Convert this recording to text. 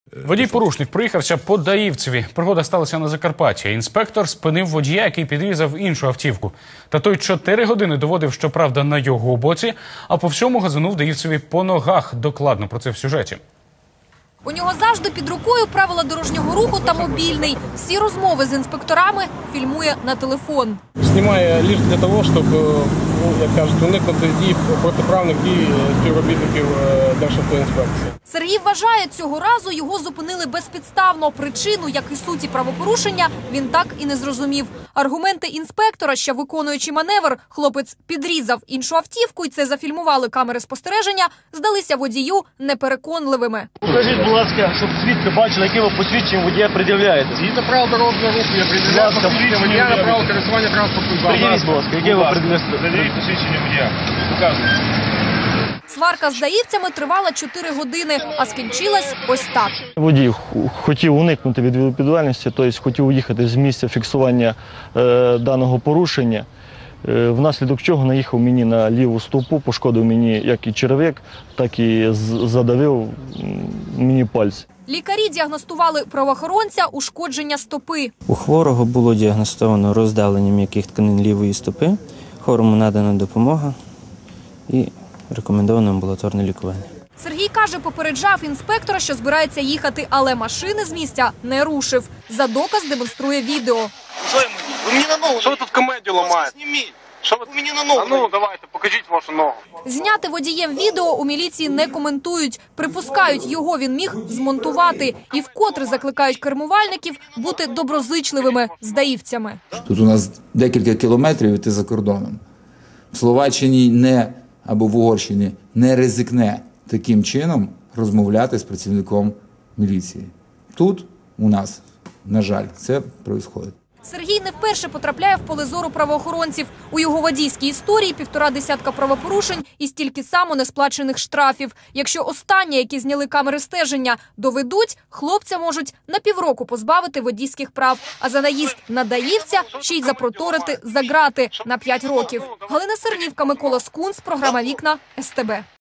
Водій-порушник проїхався по Даївцеві. Пригода сталася на Закарпатті. Інспектор спинив водія, який підрізав іншу автівку. Та той 4 години доводив, що правда на його боці, а по всьому газанув Даївцеві по ногах. Докладно про це в сюжеті. У нього завжди під рукою правила дорожнього руху та мобільний. Всі розмови з інспекторами фільмує на телефон. Знімає лише для того, щоб, як кажуть, уникнути дій, протиправних дій співробітників Державтоінспекції. Сергій вважає, цього разу його зупинили безпідставно. Причину, як і суті правопорушення, він так і не зрозумів. Аргументи інспектора, що виконуючи маневр, хлопець підрізав іншу автівку, і це зафільмували камери спостереження, здалися водію непереконливими. Покажіть, будь ласка, щоб свідки бачили, яке ви посвідчення водія пред'являєте. Згідно правил дорожнього руху, я пред'являю посвідчення водія на право користування транспортним засобом. Пред'явіть, будь ласка, яке ви пред'являєте. Пред'явіть посвідчення водія. Показуйте. Сварка з даївцями тривала 4 години, а скінчилась ось так. Водій хотів уникнути від відповідальності, тобто хотів уїхати з місця фіксування даного порушення, внаслідок чого наїхав мені на ліву стовпу, пошкодив мені як і черевик, так і задавив мені пальці. Лікарі діагностували правоохоронця ушкодження стопи. У хворого було діагностовано роздалення м'яких тканин лівої стопи, хворому надана допомога і рекомендовано амбулаторне лікування. Сергій каже, попереджав інспектора, що збирається їхати, але машини з місця не рушив. За доказ демонструє відео. Ви мені на ногу. Що ви тут комедію ламаєте? Зніміть. Що ви мені на ногу? А ну, давайте, покажіть вашу ногу. Зняти водієм відео у міліції не коментують. Припускають, його він міг змонтувати. І вкотре закликають кермувальників бути доброзичливими з даївцями. Тут у нас декілька кілометрів і ти за кордоном. В Словаччині або в Угорщині не ризикне таким чином розмовляти з працівником міліції. Тут у нас, на жаль, це відбувається. Сергій не вперше потрапляє в поле зору правоохоронців. У його водійській історії 1,5 десятка правопорушень і стільки само несплачених штрафів. Якщо останні, які зняли камери стеження, доведуть, хлопця можуть на півроку позбавити водійських прав. А за наїзд на даївця ще й запроторити за ґрати на 5 років. Галина Сернівка, Микола Скунс, програма «Вікна», СТБ.